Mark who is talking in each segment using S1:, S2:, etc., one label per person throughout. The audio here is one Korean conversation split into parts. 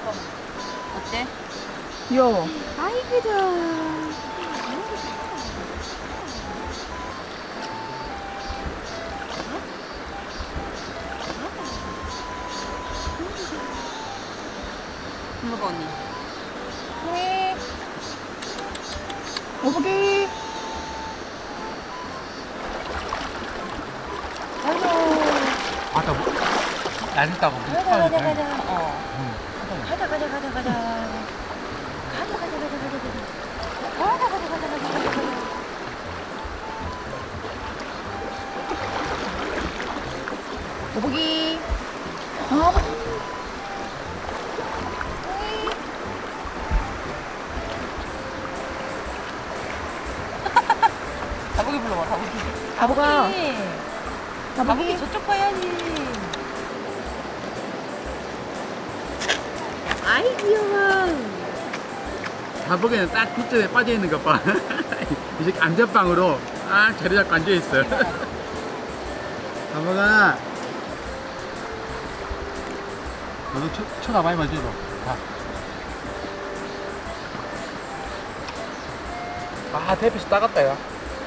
S1: 어때?
S2: 귀여워.
S1: 아이고자. 먹어 언니.
S2: 네. 오보기. 아이고.
S3: 아까 뭐? 날렸다고.
S1: 가자. 가자.
S2: 오보기.
S1: 다복이 불러봐, 다복이.
S2: 다복아.
S1: 다복이 저쪽 봐야지. 아이 귀여워.
S3: 다복에는 딱 뒷줄에 빠져있는 것 봐. 이 새끼 안전빵으로 자리 잡고 앉아있어. 다복아. 너도 쳐다봐야 말지, 너. 대피씨 따갑다, 야.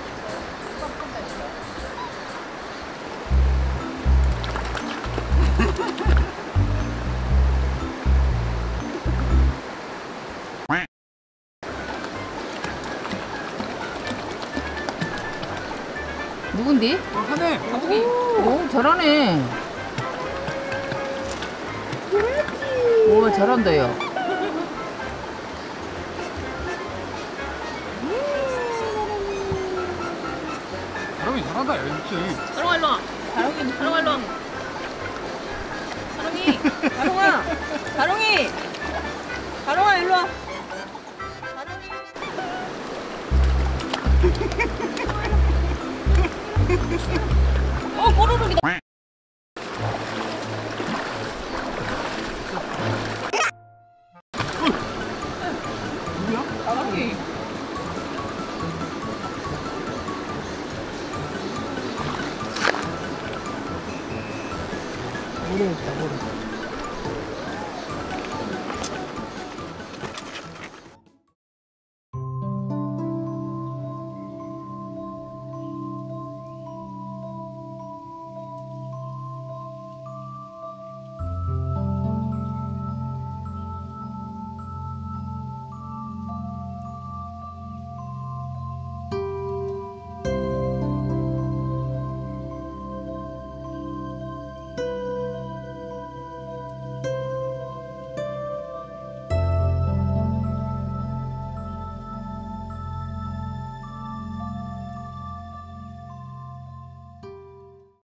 S2: 누군디?
S3: 하네.
S1: 다복이.
S2: 오, 잘하네. 오, 잘한다요.
S3: 다롱이 잘한다, 역시.
S1: 다롱아 일로 와. 다롱아 일로 와. 다롱아. 다롱아.